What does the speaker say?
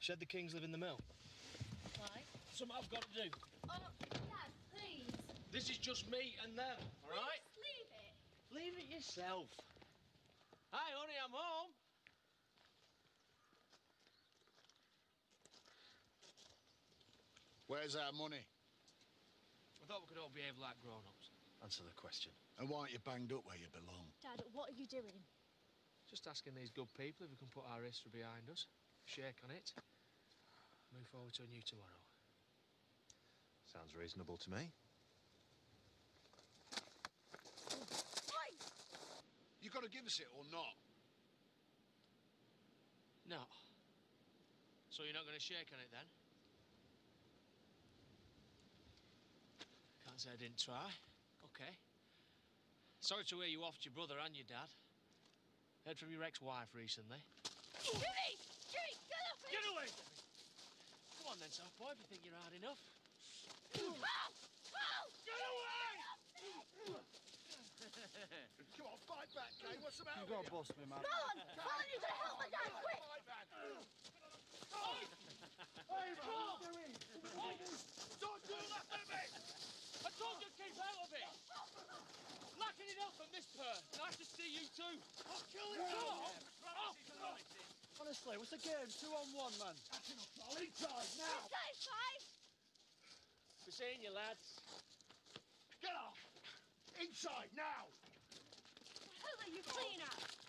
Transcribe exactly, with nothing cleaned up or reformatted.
Said the kings live in the mill. Why? Something I've got to do. Oh, Dad, please. This is just me and them, all right? Please leave it. Leave it yourself. Hi, honey, I'm home. Where's our money? I thought we could all behave like grown-ups. Answer the question. And why aren't you banged up where you belong? Dad, what are you doing? Just asking these good people if we can put our history behind us, shake on it, move forward to a new tomorrow. Sounds reasonable to me. You got to give us it or not? No. So you're not going to shake on it, then? Can't say I didn't try. OK. Sorry to hear you offed your brother and your dad. Heard from your ex-wife recently. Jimmy! Jimmy, get off me! Get away! Come on then, soft boy, if you think you're hard enough. Oh! Oh! Get away! Come on, fight back, Cain. What's the matter You've with got you? to bust me, man. Go on! Go on, you're going to help my dad, quick! Fight back. Hey, what are you doing? Don't do that to me! I told you to keep out of it! Lacking it up from this pair. Nice to see you too. I'll kill him! Oh, oh, oh. Honestly, what's the game? Two on one, man. That's enough, I'll inside now! Inside five! Be seeing you, lads. Get off! Inside now! Who are you playing at?